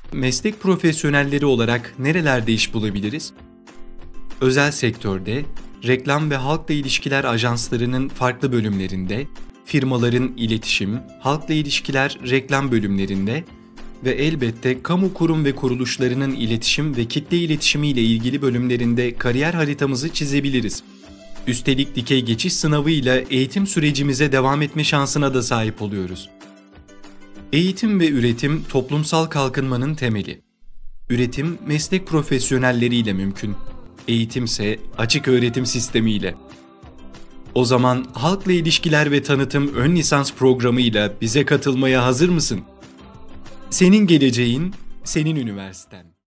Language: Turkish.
Meslek profesyonelleri olarak nerelerde iş bulabiliriz? Özel sektörde, reklam ve halkla ilişkiler ajanslarının farklı bölümlerinde, firmaların iletişim, halkla ilişkiler, reklam bölümlerinde ve elbette kamu kurum ve kuruluşlarının iletişim ve kitle iletişimi ile ilgili bölümlerinde kariyer haritamızı çizebiliriz. Üstelik dikey geçiş sınavıyla eğitim sürecimize devam etme şansına da sahip oluyoruz. Eğitim ve üretim toplumsal kalkınmanın temeli. Üretim meslek profesyonelleriyle mümkün. Eğitimse açık öğretim sistemiyle. O zaman halkla ilişkiler ve tanıtım ön lisans programıyla bize katılmaya hazır mısın? Senin geleceğin, senin üniversiten.